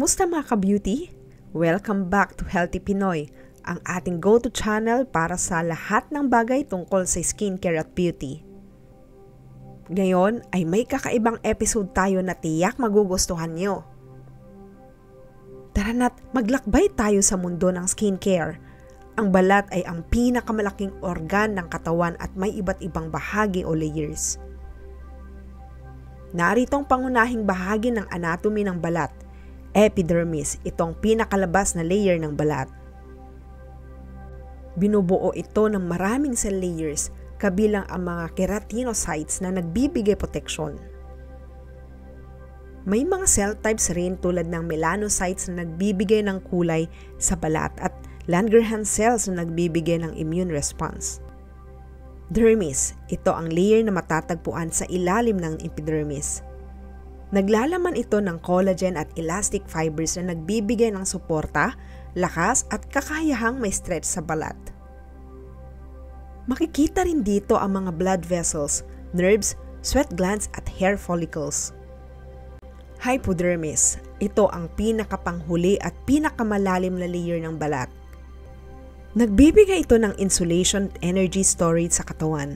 Kamusta mga ka-beauty? Welcome back to Healthy Pinoy, ang ating go-to channel para sa lahat ng bagay tungkol sa skincare at beauty. Ngayon ay may kakaibang episode tayo na tiyak magugustuhan nyo. Tara na't maglakbay tayo sa mundo ng skincare. Ang balat ay ang pinakamalaking organ ng katawan at may iba't ibang bahagi o layers. Narito ang pangunahing bahagi ng anatomy ng balat. Epidermis, itong pinakalabas na layer ng balat. Binubuo ito ng maraming cell layers, kabilang ang mga keratinocytes na nagbibigay proteksyon. May mga cell types rin tulad ng melanocytes na nagbibigay ng kulay sa balat at Langerhans cells na nagbibigay ng immune response. Dermis, ito ang layer na matatagpuan sa ilalim ng epidermis. Naglalaman ito ng collagen at elastic fibers na nagbibigay ng suporta, lakas at kakayahang may stretch sa balat. Makikita rin dito ang mga blood vessels, nerves, sweat glands at hair follicles. Hypodermis, ito ang pinakapanghuli at pinakamalalim na layer ng balat. Nagbibigay ito ng insulation at energy storage sa katawan.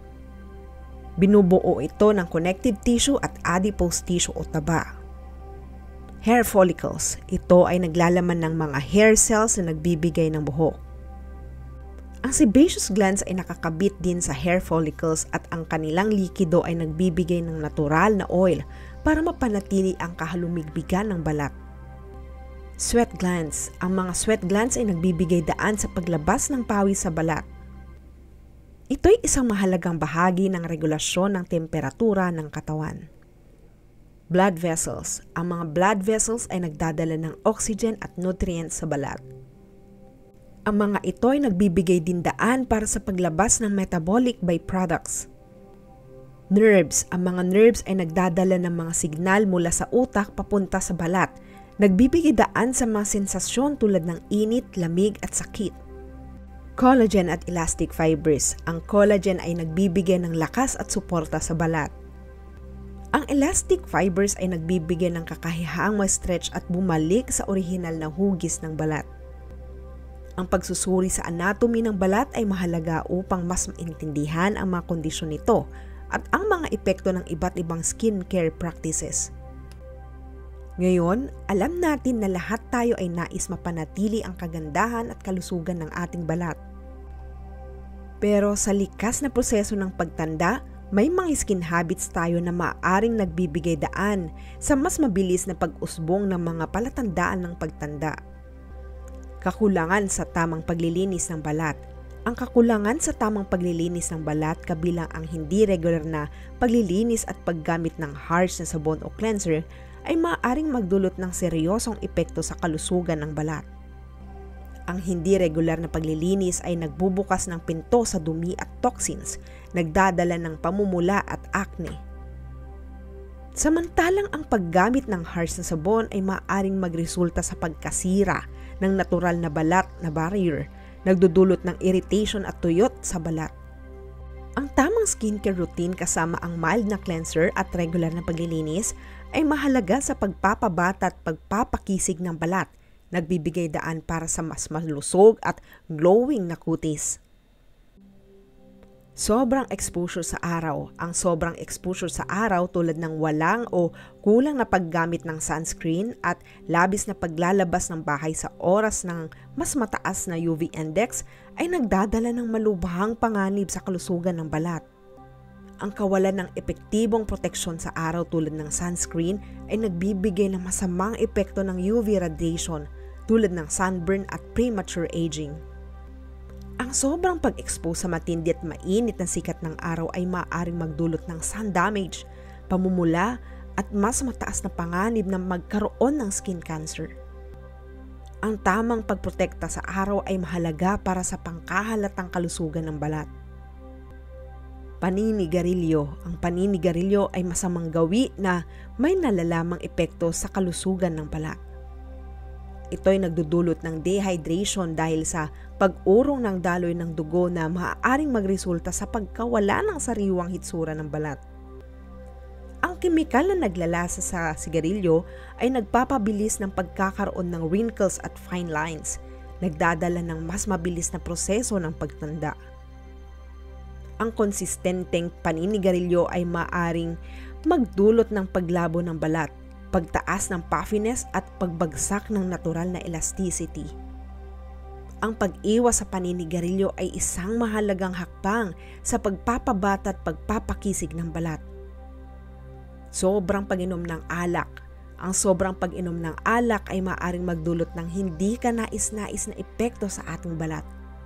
Binubuo ito ng connective tissue at adipose tissue o taba. Hair follicles, ito ay naglalaman ng mga hair cells na nagbibigay ng buhok. Ang sebaceous glands ay nakakabit din sa hair follicles at ang kanilang likido ay nagbibigay ng natural na oil para mapanatili ang kahalumigbigan ng balat. Sweat glands, ang mga sweat glands ay nagbibigay daan sa paglabas ng pawis sa balat. Ito'y isang mahalagang bahagi ng regulasyon ng temperatura ng katawan. Blood vessels. Ang mga blood vessels ay nagdadala ng oxygen at nutrients sa balat. Ang mga ito ay nagbibigay din daan para sa paglabas ng metabolic byproducts. Nerves. Ang mga nerves ay nagdadala ng mga signal mula sa utak papunta sa balat. Nagbibigay daan sa mga sensasyon tulad ng init, lamig at sakit. Collagen at elastic fibers. Ang collagen ay nagbibigay ng lakas at suporta sa balat. Ang elastic fibers ay nagbibigay ng kakayahang ma-stretch at bumalik sa orihinal na hugis ng balat. Ang pagsusuri sa anatomy ng balat ay mahalaga upang mas maintindihan ang mga kondisyon nito at ang mga epekto ng iba't ibang skincare practices. Ngayon, alam natin na lahat tayo ay nais mapanatili ang kagandahan at kalusugan ng ating balat. Pero sa likas na proseso ng pagtanda, may mga skin habits tayo na maaaring nagbibigay daan sa mas mabilis na pag-usbong ng mga palatandaan ng pagtanda. Kakulangan sa tamang paglilinis ng balat. Ang kakulangan sa tamang paglilinis ng balat kabilang ang hindi regular na paglilinis at paggamit ng harsh na sabon o cleanser ay maaaring magdulot ng seryosong epekto sa kalusugan ng balat. Ang hindi regular na paglilinis ay nagbubukas ng pinto sa dumi at toxins, nagdadala ng pamumula at acne. Samantalang ang paggamit ng harsh na sabon ay maaaring magresulta sa pagkasira ng natural na balat na barrier, nagdudulot ng irritation at tuyot sa balat. Ang tamang skincare routine kasama ang mild na cleanser at regular na paglilinis ay mahalaga sa pagpapabata at pagpapakisig ng balat, nagbibigay daan para sa mas malusog at glowing na kutis. Sobrang exposure sa araw. Ang sobrang exposure sa araw tulad ng walang o kulang na paggamit ng sunscreen at labis na paglalabas ng bahay sa oras ng mas mataas na UV index ay nagdadala ng malubhang panganib sa kalusugan ng balat. Ang kawalan ng epektibong proteksyon sa araw tulad ng sunscreen ay nagbibigay ng masamang epekto ng UV radiation tulad ng sunburn at premature aging. Ang sobrang pag-expose sa matindi at mainit na sikat ng araw ay maaaring magdulot ng sun damage, pamumula at mas mataas na panganib na magkaroon ng skin cancer. Ang tamang pagprotekta sa araw ay mahalaga para sa pangkahalatang kalusugan ng balat. Paninigarilyo. Ang paninigarilyo ay masamang gawi na may nalalamang epekto sa kalusugan ng balat. Ito ay nagdudulot ng dehydration dahil sa pag-urong ng daloy ng dugo na maaaring magresulta sa pagkawala ng sariwang hitsura ng balat. Ang Ang kemikal na naglalasa sa sigarilyo ay nagpapabilis ng pagkakaroon ng wrinkles at fine lines, nagdadala ng mas mabilis na proseso ng pagtanda. Ang konsistenteng paninigarilyo ay maaring magdulot ng paglabo ng balat, pagtaas ng puffiness at pagbagsak ng natural na elasticity. Ang pag-iwas sa paninigarilyo ay isang mahalagang hakbang sa pagpapabata at pagpapakisig ng balat. Sobrang pag-inom ng alak. Ang sobrang pag-inom ng alak ay maaaring magdulot ng hindi ka nais-nais na epekto sa ating balat.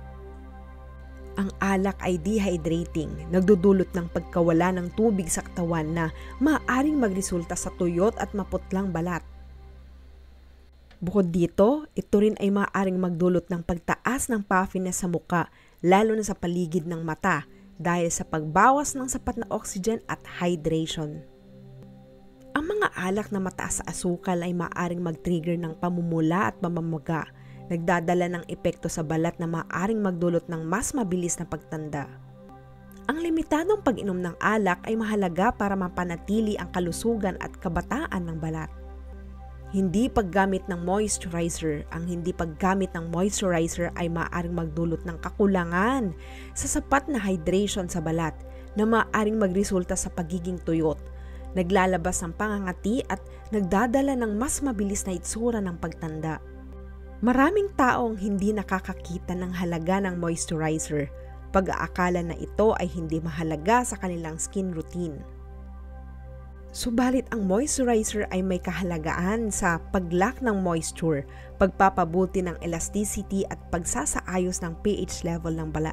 Ang alak ay dehydrating, nagdudulot ng pagkawala ng tubig sa katawan na maaaring magresulta sa tuyot at maputlang balat. Bukod dito, ito rin ay maaaring magdulot ng pagtaas ng puffiness sa muka, lalo na sa paligid ng mata dahil sa pagbawas ng sapat na oxygen at hydration. Ang mga alak na mataas sa asukal ay maaaring mag-trigger ng pamumula at pamamaga, nagdadala ng epekto sa balat na maaaring magdulot ng mas mabilis na pagtanda. Ang limitadong pag-inom ng alak ay mahalaga para mapanatili ang kalusugan at kabataan ng balat. Hindi paggamit ng moisturizer. Ang hindi paggamit ng moisturizer ay maaaring magdulot ng kakulangan sa sapat na hydration sa balat na maaaring magresulta sa pagiging tuyot, naglalabas ng pangangati at nagdadala ng mas mabilis na itsura ng pagtanda. Maraming taong hindi nakakakita ng halaga ng moisturizer, pag-aakala na ito ay hindi mahalaga sa kanilang skin routine. Subalit ang moisturizer ay may kahalagaan sa pag-lock ng moisture, pagpapabuti ng elasticity at pagsasaayos ng pH level ng balat.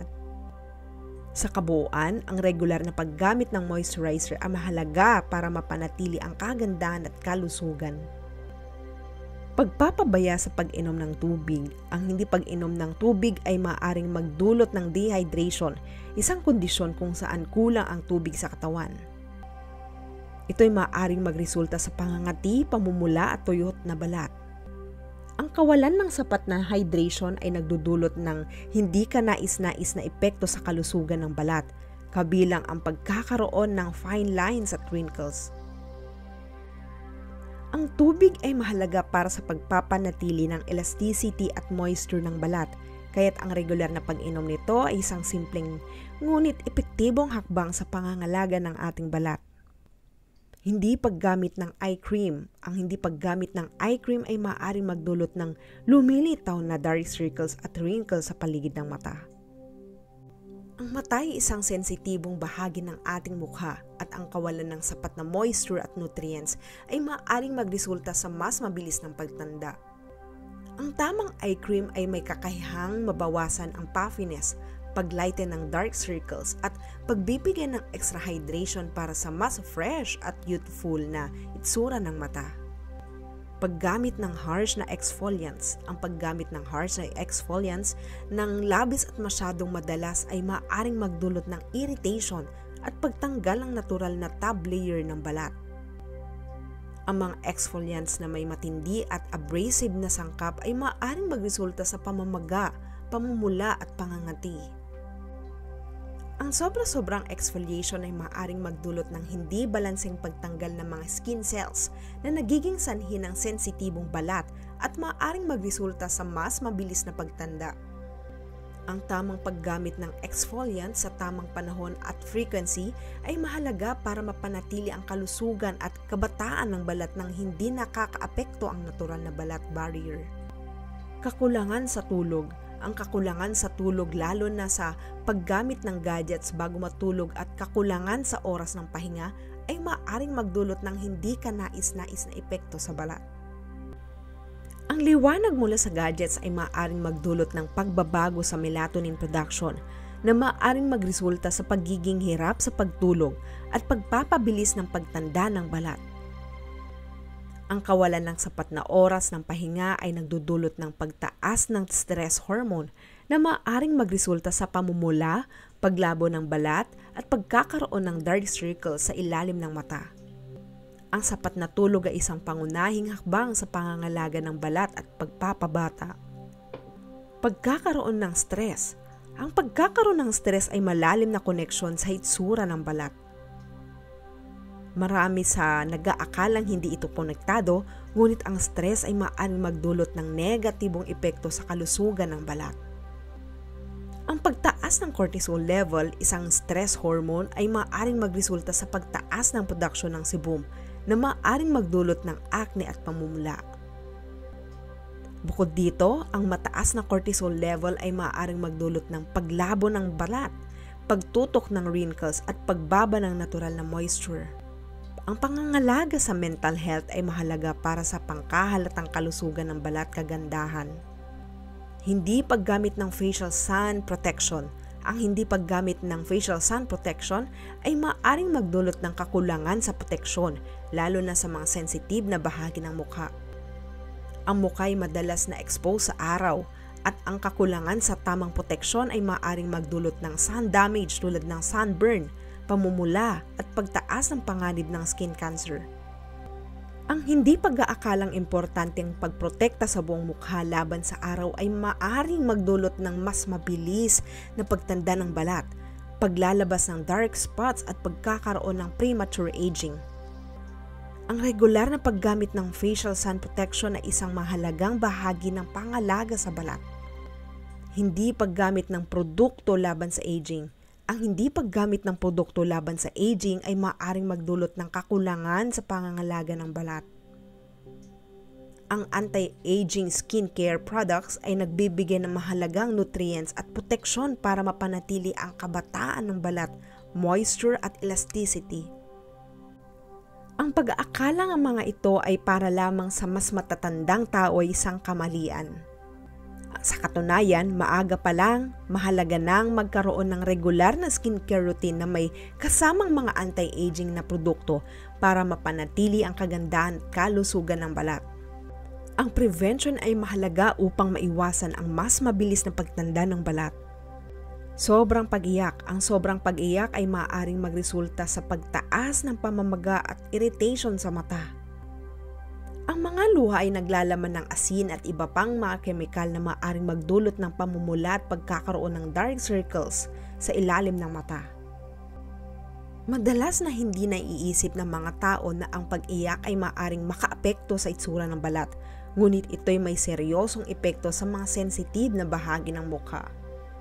Sa kabuuan, ang regular na paggamit ng moisturizer ay mahalaga para mapanatili ang kagandahan at kalusugan. Pagpapabaya sa pag-inom ng tubig. Ang hindi pag-inom ng tubig ay maaaring magdulot ng dehydration, isang kondisyon kung saan kulang ang tubig sa katawan. Ito ay maaaring magresulta sa pangangati, pamumula at tuyot na balat. Ang kawalan ng sapat na hydration ay nagdudulot ng hindi ka nais-nais na epekto sa kalusugan ng balat, kabilang ang pagkakaroon ng fine lines at wrinkles. Ang tubig ay mahalaga para sa pagpapanatili ng elasticity at moisture ng balat, kaya't ang regular na pag-inom nito ay isang simpleng ngunit epektibong hakbang sa pangangalaga ng ating balat. Hindi paggamit ng eye cream. Ang hindi paggamit ng eye cream ay maaaring magdulot ng lumilitaw na dark circles at wrinkles sa paligid ng mata. Ang mata ay isang sensitibong bahagi ng ating mukha at ang kawalan ng sapat na moisture at nutrients ay maaaring magresulta sa mas mabilis ng pagtanda. Ang tamang eye cream ay may kakayahang mabawasan ang puffiness, paglighten ng dark circles at pagbibigyan ng extra hydration para sa mas fresh at youthful na itsura ng mata. Paggamit ng harsh na exfoliants. Ang paggamit ng harsh na exfoliants ng labis at masyadong madalas ay maaaring magdulot ng irritation at pagtanggal ng natural na top layer ng balat. Ang mga exfoliants na may matindi at abrasive na sangkap ay maaaring magresulta sa pamamaga, pamumula at pangangati. Ang sobra-sobrang exfoliation ay maaaring magdulot ng hindi balanseng pagtanggal ng mga skin cells na nagiging sanhi ng sensitibong balat at maaaring magresulta sa mas mabilis na pagtanda. Ang tamang paggamit ng exfoliant sa tamang panahon at frequency ay mahalaga para mapanatili ang kalusugan at kabataan ng balat nang hindi nakakaapekto ang natural na balat barrier. Kakulangan sa tulog. Ang kakulangan sa tulog lalo na sa paggamit ng gadgets bago matulog at kakulangan sa oras ng pahinga ay maaaring magdulot ng hindi ka nais-nais na epekto sa balat. Ang liwanag mula sa gadgets ay maaaring magdulot ng pagbabago sa melatonin production na maaaring magresulta sa pagiging hirap sa pagtulog at pagpapabilis ng pagtanda ng balat. Ang kawalan ng sapat na oras ng pahinga ay nagdudulot ng pagtaas ng stress hormone na maaaring magresulta sa pamumula, paglabo ng balat at pagkakaroon ng dark circles sa ilalim ng mata. Ang sapat na tulog ay isang pangunahing hakbang sa pangangalaga ng balat at pagpapabata. Pagkakaroon ng stress. Ang pagkakaroon ng stress ay malalim na koneksyon sa hitsura ng balat. Marami sa nag-aakalang hindi ito konektado, ngunit ang stress ay maaaring magdulot ng negatibong epekto sa kalusugan ng balat. Ang pagtaas ng cortisol level, isang stress hormone, ay maaaring magresulta sa pagtaas ng produksyon ng sebum na maaaring magdulot ng acne at pamumula. Bukod dito, ang mataas na cortisol level ay maaaring magdulot ng paglabo ng balat, pagtutok ng wrinkles at pagbaba ng natural na moisture. Ang pangangalaga sa mental health ay mahalaga para sa pangkahalatang kalusugan ng balat kagandahan. Hindi paggamit ng facial sun protection. Ang hindi paggamit ng facial sun protection ay maaaring magdulot ng kakulangan sa proteksyon, lalo na sa mga sensitive na bahagi ng mukha. Ang mukha ay madalas na expose sa araw at ang kakulangan sa tamang proteksyon ay maaaring magdulot ng sun damage tulad ng sunburn, pamumula at pagtaas ng panganib ng skin cancer. Ang hindi pag-aakalang importanteng pagprotekta sa buong mukha laban sa araw ay maaaring magdulot ng mas mabilis na pagtanda ng balat, paglalabas ng dark spots at pagkakaroon ng premature aging. Ang regular na paggamit ng facial sun protection ay isang mahalagang bahagi ng pangalaga sa balat. Hindi paggamit ng produkto laban sa aging. Ang hindi paggamit ng produkto laban sa aging ay maaaring magdulot ng kakulangan sa pangangalaga ng balat. Ang anti-aging skincare products ay nagbibigay ng mahalagang nutrients at proteksyon para mapanatili ang kabataan ng balat, moisture at elasticity. Ang pag-aakalang ang mga ito ay para lamang sa mas matatandang tao ay isang kamalian. Sa katunayan, maaga pa lang, mahalaga nang magkaroon ng regular na skincare routine na may kasamang mga anti-aging na produkto para mapanatili ang kagandahan at kalusugan ng balat. Ang prevention ay mahalaga upang maiwasan ang mas mabilis na pagtanda ng balat. Sobrang pag-iyak. Ang sobrang pag-iyak ay maaaring magresulta sa pagtaas ng pamamaga at irritation sa mata. Ang mga luha ay naglalaman ng asin at iba pang mga kemikal na maaaring magdulot ng pamumula at pagkakaroon ng dark circles sa ilalim ng mata. Madalas na hindi naiisip ng mga tao na ang pag-iyak ay maaaring makaapekto sa itsura ng balat, ngunit ito'y may seryosong epekto sa mga sensitive na bahagi ng mukha.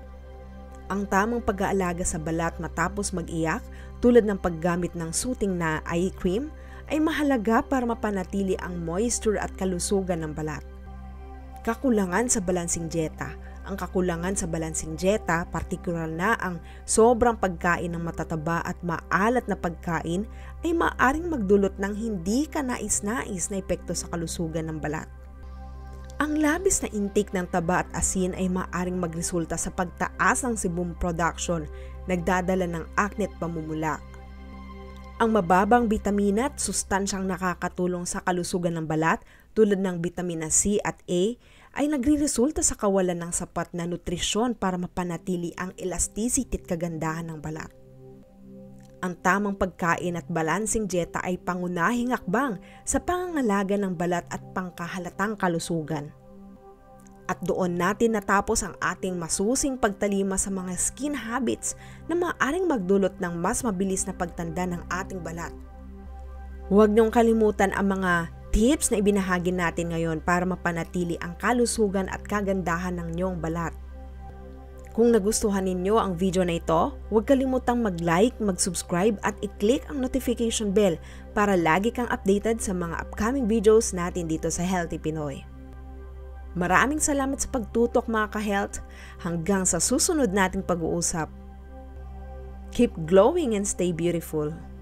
Ang tamang pag-aalaga sa balat matapos mag-iyak, tulad ng paggamit ng soothing na eye cream, ay mahalaga para mapanatili ang moisture at kalusugan ng balat. Kakulangan sa balansing dieta. Ang kakulangan sa balansing dieta, partikular na ang sobrang pagkain ng matataba at maalat na pagkain, ay maaaring magdulot ng hindi kanais-nais na epekto sa kalusugan ng balat. Ang labis na intake ng taba at asin ay maaaring magresulta sa pagtaas ng sebum production, nagdadala ng acne at pamumula. Ang mababang bitamina at sustansyang nakakatulong sa kalusugan ng balat tulad ng bitamina C at A ay nagreresulta sa kawalan ng sapat na nutrisyon para mapanatili ang elasticity at kagandahan ng balat. Ang tamang pagkain at balansing dieta ay pangunahing hakbang sa pangangalaga ng balat at pangkahalatang kalusugan. At doon natin natapos ang ating masusing pagtalima sa mga skin habits na maaaring magdulot ng mas mabilis na pagtanda ng ating balat. Huwag niyong kalimutan ang mga tips na ibinahagi natin ngayon para mapanatili ang kalusugan at kagandahan ng inyong balat. Kung nagustuhan ninyo ang video na ito, huwag kalimutang mag-like, mag-subscribe at i-click ang notification bell para lagi kang updated sa mga upcoming videos natin dito sa Healthy Pinoy. Maraming salamat sa pagtutok mga ka-health. Hanggang sa susunod nating pag-uusap. Keep glowing and stay beautiful.